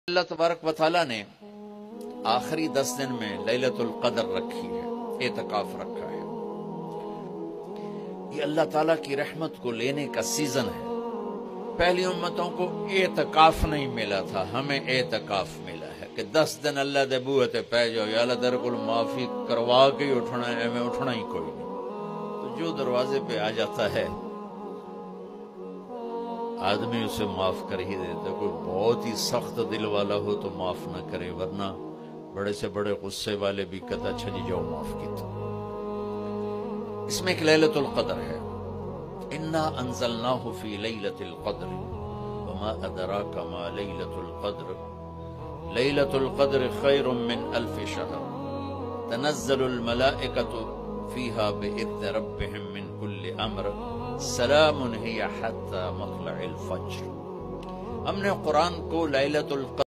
اللہ تبارک و تعالیٰ نے آخری 10 دن میں لیلۃ القدر رکھی ہے، اعتکاف رکھا ہے۔ یہ اللہ تعالیٰ کی رحمت کو لینے کا سیزن ہے۔ پہلی امتوں کو اعتکاف نہیں ملا تھا، ہمیں اعتکاف ملا ہے کہ 10 دن اللہ دے بوئے تے پہ جاؤ، یا اللہ تیرے کو معافی کروا کے ہی اٹھنا ہے، ہمیں اٹھنا ہی کوئی نہیں۔ تو جو دروازے پہ آ جاتا ہے آدمی اسے معاف کر ہی دیتا۔ کوئی بہت ہی سخت دل والا ہو تو معاف نہ کرے، ورنہ بڑے سے بڑے غصے والے بھی کہتا اچھا جی جاؤ معاف کیتا۔ اس میں ایک لیلۃ القدر ہے، انا انزلناہ فی لیلۃ القدر وما ادراک ما لیلۃ القدر لیلۃ القدر خیر من 1000 شہر تنزل الملائکۃ فیہا بإذن ربہم من کل امر سلام ہی حتی مطلع الفجر۔ ہم نے قرآن کو لیلۃ القدر